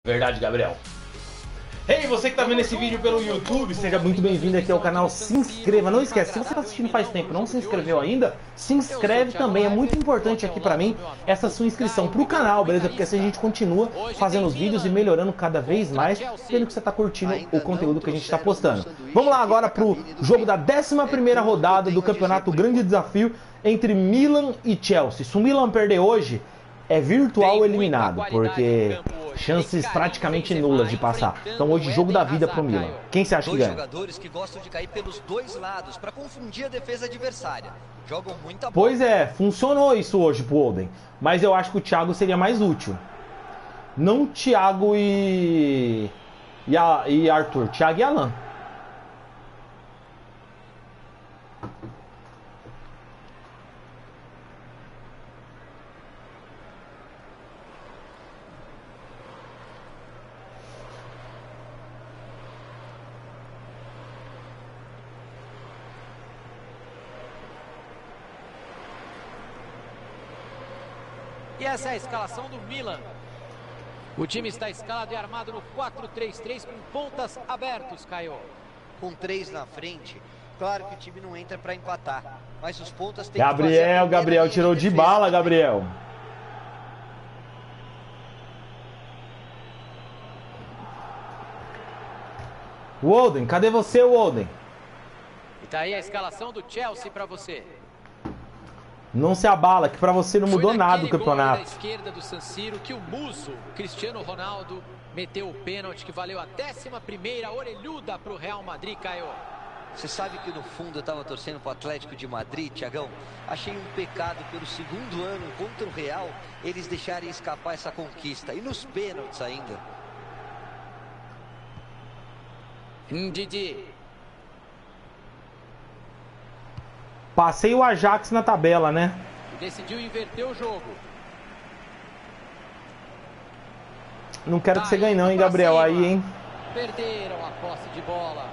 Verdade, Gabriel. Hey, você que tá vendo esse vídeo pelo YouTube, seja muito bem-vindo aqui ao canal. Se inscreva, não esquece, se você tá assistindo faz tempo e não se inscreveu ainda, se inscreve também, é muito importante aqui pra mim essa sua inscrição pro canal, beleza? Porque assim a gente continua fazendo os vídeos e melhorando cada vez mais, vendo que você tá curtindo o conteúdo que a gente tá postando. Vamos lá agora pro jogo da 11ª rodada do Campeonato Grande Desafio entre Milan e Chelsea. Se o Milan perder hoje, é virtual eliminado, porque chances praticamente nulas de passar. Então hoje jogo da vida pro Milan. Quem você acha que ganha? Jogadores que gostam de cair pelos dois lados para confundir a defesa adversária. Jogam muita bola. Pois é, funcionou isso hoje pro Oden, mas eu acho que o Thiago seria mais útil. Não Thiago e Arthur, Thiago e Alan. E essa é a escalação do Milan. O time está escalado e armado no 4-3-3 com pontas abertos, Caio. Com 3 na frente, claro que o time não entra para empatar, mas os pontas têm Gabriel tirou de bala, Gabriel. Woden, cadê você, Woden? E tá aí a escalação do Chelsea para você. Não se abala, que pra você não mudou nada o campeonato. Da esquerda do San Siro que o muso Cristiano Ronaldo meteu o pênalti que valeu a 11ª orelhuda pro Real Madrid, Caio. Você sabe que no fundo eu tava torcendo pro Atlético de Madrid, Thiagão? Achei um pecado pelo segundo ano contra o Real eles deixarem escapar essa conquista. E nos pênaltis ainda. Didi. Passei o Ajax na tabela, né? Decidiu inverter o jogo. Não quero que você ganhe não, hein, Gabriel? Aí, hein? Perderam a posse de bola.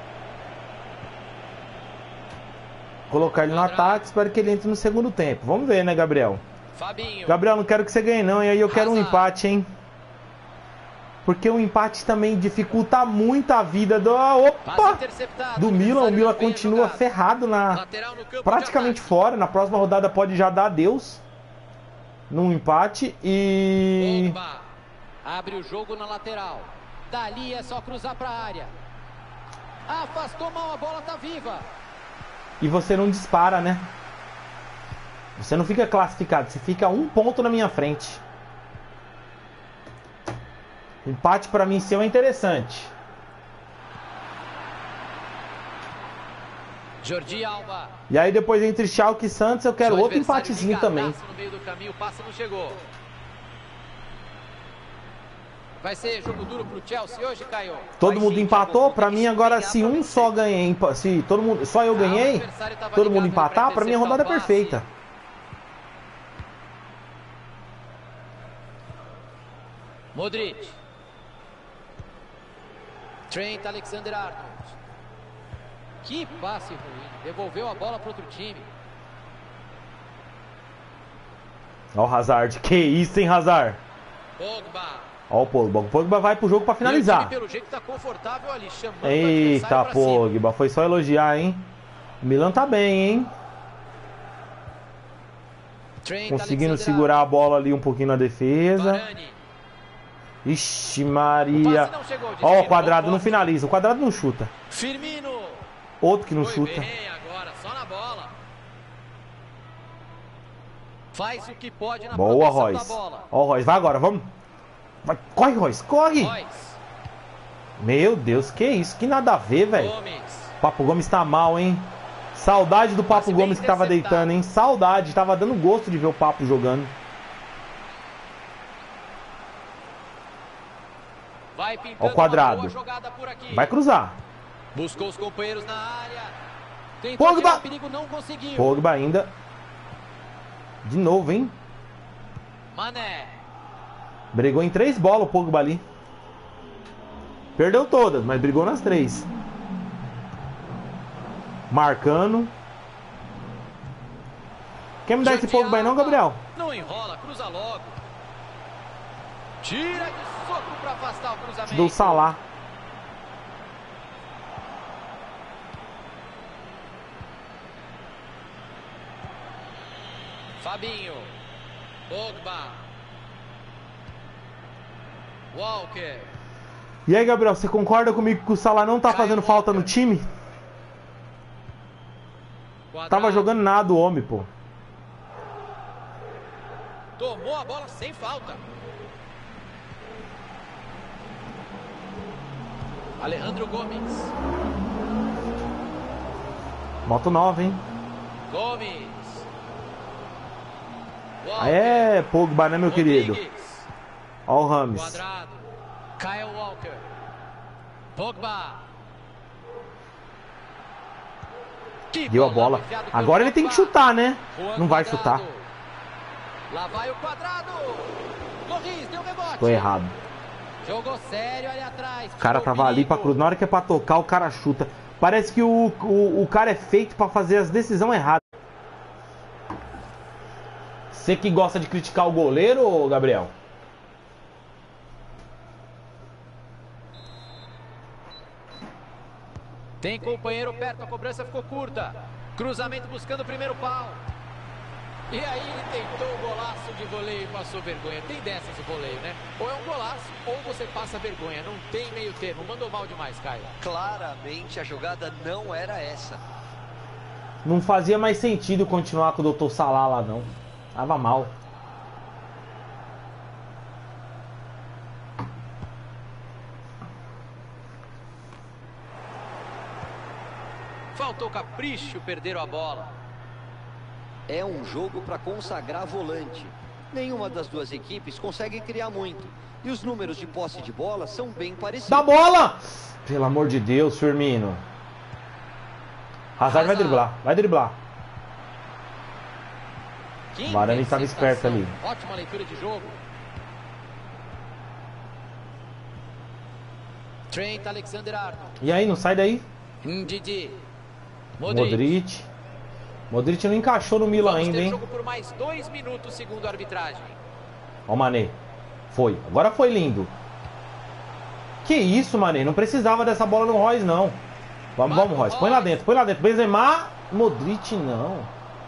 Colocar ele no ataque, espero que ele entre no segundo tempo. Vamos ver, né, Gabriel? Fabinho. Gabriel, não quero que você ganhe não, e aí eu quero um empate, hein? Porque o empate também dificulta muito a vida do Milan. O Milan continua ferrado, praticamente fora. Na próxima rodada pode já dar adeus num empate. E Pogba abre o jogo na lateral. Dali é só cruzar para a área. Afastou mal, a bola tá viva. E você não dispara, né? Você não fica classificado, você fica um ponto na minha frente. Empate pra mim seu é interessante. Jordi Alba. E aí depois entre Schalke e Santos eu quero outro empatezinho também. No meio do caminho, passa não chegou. Vai ser jogo duro pro Chelsea hoje, Caio? Todo mundo empatou, pra mim agora se um só ganhei, se todo mundo, só eu ganhei, todo mundo empatar, pra mim a rodada é perfeita. Modric. Trent Alexander-Arnold. Que passe ruim. Devolveu a bola para outro time. Ó o Hazard. Que isso, hein, Hazard? Pogba. Ó o Pogba. O Pogba vai pro jogo pra finalizar. Pelo jeito tá confortável ali, chamando Eita, Pogba. Foi só elogiar, hein? O Milan tá bem, hein? Conseguindo segurar a bola ali um pouquinho na defesa. Varane. Ixi, Maria. Ó, o Quadrado não finaliza. O Quadrado não chuta. Firmino. Outro que não chuta. Agora, só na bola. Faz o que pode na boa, Royce. Da bola. Ó, Royce, vai agora, vamos. Vai. Corre, Royce, corre. Meu Deus, que isso? Que nada a ver, velho. Papo Gomes tá mal, hein? Saudade do Papo Gomes que tava deitando, hein? Saudade. Tava dando gosto de ver o Papo jogando. Ó o Quadrado. Vai cruzar. Buscou os companheiros na área. Pogba. Perigo, não conseguiu. Pogba ainda. De novo, hein? Mané. Brigou em 3 bolas o Pogba ali. Perdeu todas, mas brigou nas 3. Marcando. Quer me dar esse Pogba aí não, Gabriel? Não enrola, cruza logo. Tira de Soco para afastar o cruzamento. Do Salah. Fabinho. Pogba. Walker. E aí, Gabriel, você concorda comigo que o Salah não tá fazendo falta no time? Quadrado. Tava jogando nada o homem, pô. Tomou a bola sem falta. Alejandro Gomes. Moto nova, hein? Gomes. Walker. É, Pogba, né, meu querido? Rodrigues. Ó o Rames. Quadrado. Kyle Walker. Pogba. Que Deu a bola. enfiada pelo Agora ele tem que Pogba. chutar, né? Juan Não vai Quadrado. chutar. Lá vai o Quadrado. Loris deu rebote. Tô errado. Jogou sério ali atrás. O cara tava ali pra cruz. Na hora que é pra tocar, o cara chuta. Parece que o cara é feito pra fazer as decisões erradas. Você que gosta de criticar o goleiro, Gabriel? Tem companheiro perto, a cobrança ficou curta. Cruzamento buscando o primeiro pau. E aí ele tentou o golaço de voleio e passou vergonha. Tem dessas o voleio, né? Ou é um golaço ou você passa vergonha. Não tem meio termo. Mandou mal demais, Caio. Claramente a jogada não era essa. Não fazia mais sentido continuar com o Dr. Salah lá, não. Tava mal. Faltou capricho, perderam a bola. É um jogo para consagrar volante. Nenhuma das duas equipes consegue criar muito. E os números de posse de bola são bem parecidos. Dá bola! Pelo amor de Deus, Firmino. Hazard vai driblar, vai driblar. Varane estava esperto ali. Ótima leitura de jogo. Trent Alexander-Arnold. E aí, não sai daí? Ndidi. Modric. Modric não encaixou no Milan Vamos ainda, ter hein? jogo por mais 2 minutos, segundo a arbitragem. Ó o Mané. Foi. Agora foi lindo. Que isso, Mané? Não precisava dessa bola no Royce, não. Vamos, Royce. Põe lá dentro, põe lá dentro. Benzema. Modric, não.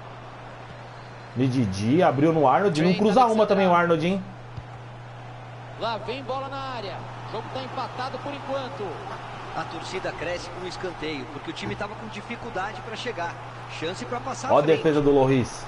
Didi abriu no Arnold. Não cruza uma também o Arnold, hein? Lá vem bola na área. O jogo tá empatado por enquanto. A torcida cresce com o escanteio, porque o time estava com dificuldade para chegar. Chance para passar Ó a à frente. defesa do Loris.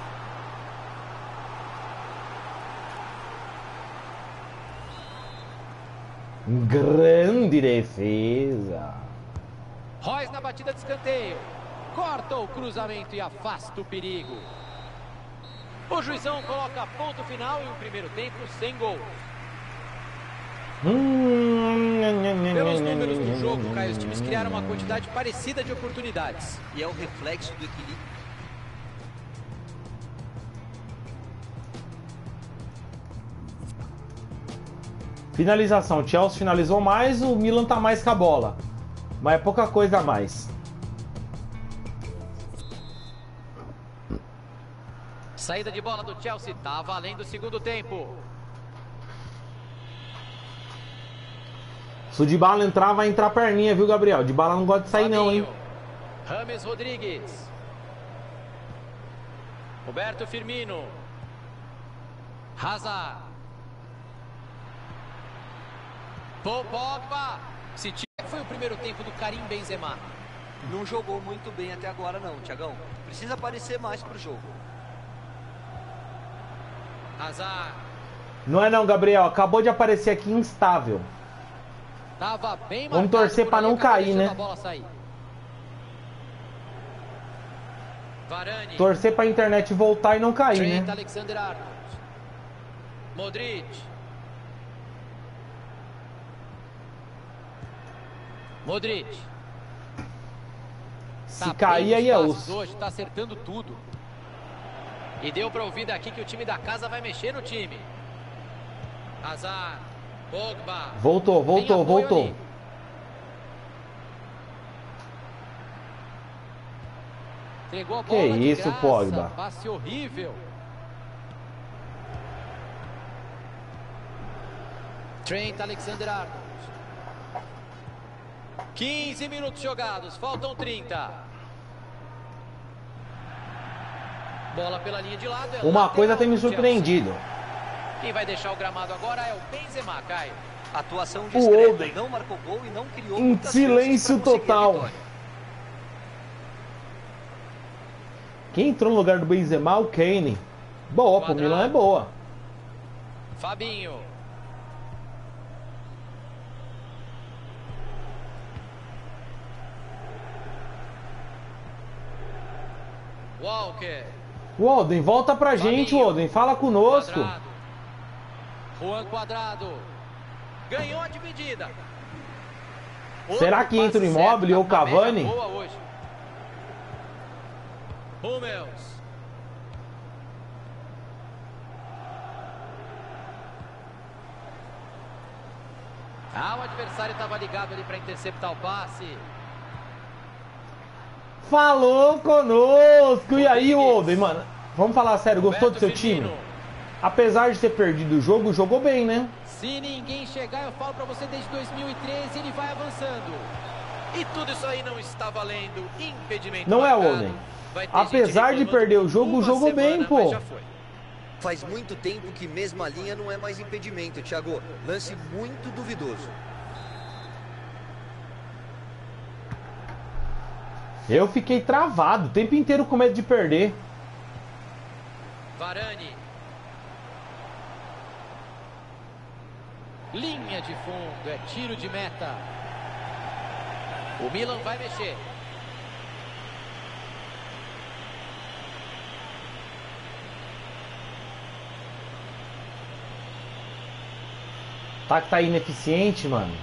Grande defesa. Royce na batida de escanteio. Corta o cruzamento e afasta o perigo. O juizão coloca ponto final em um primeiro tempo sem gol. Pelos números do jogo, Caio, os times criaram uma quantidade parecida de oportunidades. E é o reflexo do equilíbrio. Finalização. O Chelsea finalizou mais, o Milan tá mais com a bola. Mas é pouca coisa a mais. Saída de bola do Chelsea, tá valendo o segundo tempo. Se o Dybala entrar, vai entrar perninha, viu, Gabriel? O Dybala não gosta de sair não, hein? James Rodrigues. Roberto Firmino. Hazard. Paul Pogba. Se foi o primeiro tempo do Karim Benzema. Não jogou muito bem até agora não, Thiagão. Precisa aparecer mais pro jogo. Hazard. Não é não, Gabriel. Acabou de aparecer aqui instável. Tava bem Vamos torcer pra não cair, né? A bola sair. Varane. Torcer pra internet voltar e não cair, Trent né? Alexander-Arnold. Modric. Modric. Se cair, aí é osso. Hoje tá acertando tudo. E deu pra ouvir daqui que o time da casa vai mexer no time. Hazard. Pogba. Voltou. Ali. Entregou a bola Que de isso, graça, Pogba. passe horrível. Trent Alexander-Arnold. 15 minutos jogados, faltam 30. Bola pela linha de lado. Uma coisa tem me surpreendido. Quem vai deixar o gramado agora é o Benzema, Caio. Atuação discreta, não marcou gol e não criou muitas silêncio total. Quem entrou no lugar do Benzema? O Kane. Boa, pro Milan é boa. Fabinho. Walker. Walden, volta pra gente, Walden. Fala conosco. Quadrado. Juan Quadrado. Ganhou a dividida. Será que entra o Immobile ou o Cavani? Boa hoje. Hummels. O adversário estava ligado ali para interceptar o passe. Falou conosco. E aí, Walden, mano? Vamos falar sério, gostou do seu time? Apesar de ter perdido o jogo, jogou bem, né? Se ninguém chegar, eu falo pra você, desde 2013 ele vai avançando. E tudo isso aí não está valendo impedimento. Não é, Walden? Apesar de perder o jogo, jogou bem, pô. Faz muito tempo que mesmo a linha não é mais impedimento, Thiago. Lance muito duvidoso. Eu fiquei travado o tempo inteiro com medo de perder. Varane. Linha de fundo, é tiro de meta. O Milan vai mexer. Tá ineficiente, mano.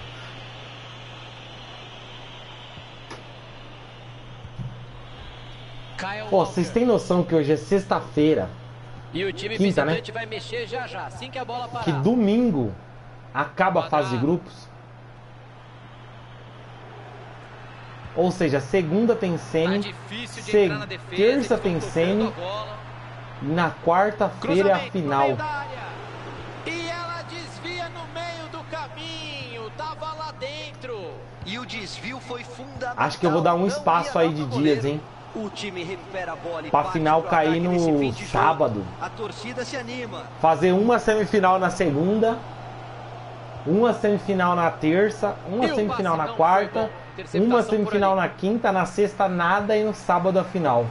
Pô, vocês têm noção que hoje é sexta-feira? E o time quinta, né? vai mexer já, assim que a bola parar. Que domingo acaba a fase de grupos. Ou seja, segunda tem semi, terça tem semi, e na quarta-feira é a final. E ela desvia no meio do caminho, tava lá dentro. E o desvio foi fundamental. Acho que eu vou dar um espaço aí de dias, hein? O time recupera a bola e pra final cair no sábado. A torcida se anima. Fazer uma semifinal na segunda, uma semifinal na terça, uma semifinal na quarta, uma semifinal na quinta, na sexta nada e no sábado a final.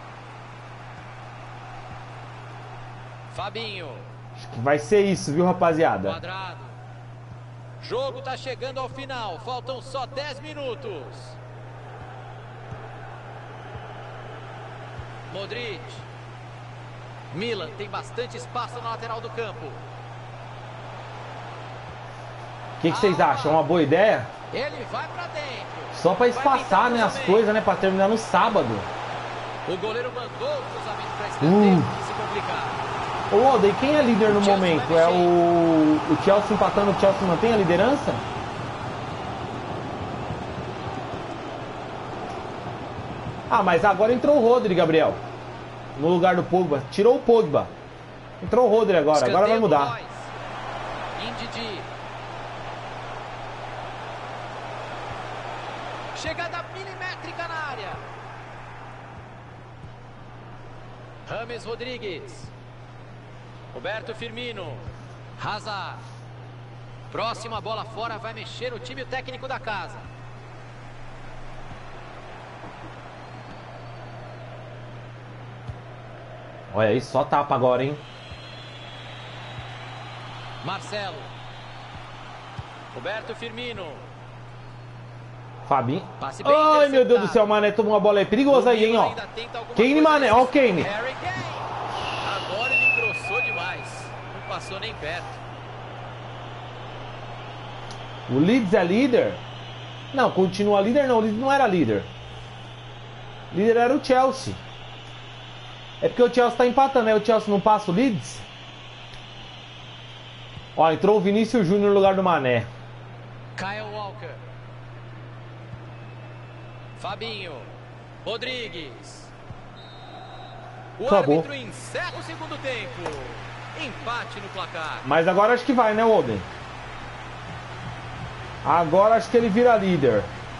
Fabinho. Acho que vai ser isso, viu, rapaziada? Quadrado. Jogo tá chegando ao final, faltam só 10 minutos. Modric. Milan tem bastante espaço na lateral do campo. O que vocês acham? Uma boa ideia? Ele vai pra dentro. Só pra espaçar, né, as coisas, né, pra terminar no sábado. O goleiro mandou o cruzamento pra escanteio, se complicar. Ô, Walden, quem é líder no momento? É o Chelsea empatando, o Chelsea mantém a liderança? Ah, mas agora entrou o Rodri, Gabriel. No lugar do Pogba. Tirou o Pogba. Entrou o Rodri agora. Agora vai mudar. Indidi. Chegada milimétrica na área. James Rodrigues. Roberto Firmino. Hazard. Próxima bola fora, vai mexer o time técnico da casa. Olha aí, só tapa agora, hein? Marcelo. Roberto Firmino. Fabinho. Ai, meu Deus do céu, Mané tomou uma bola aí. Perigosa aí, hein, ó. Kane, Mané, ó o Kane. Agora ele engrossou demais. Não passou nem perto. O Leeds é líder? Não, continua líder não. O Leeds não era líder. O líder era o Chelsea. É porque o Chelsea tá empatando, né? O Chelsea não passa o Leeds. Ó, entrou o Vinícius Júnior no lugar do Mané. Kyle Walker. Fabinho. Rodrigues. O Acabou. árbitro encerra o segundo tempo. Empate no placar. Mas agora acho que vai, né, Walden? Agora acho que ele vira líder.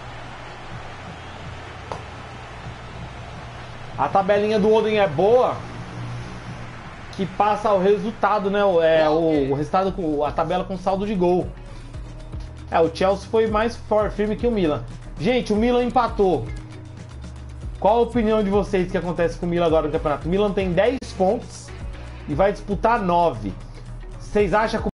A tabelinha do Oden é boa, que passa o resultado, né? O resultado, a tabela com saldo de gol. O Chelsea foi mais firme que o Milan. Gente, o Milan empatou. Qual a opinião de vocês que acontece com o Milan agora no campeonato? O Milan tem 10 pontos e vai disputar 9. Vocês acham que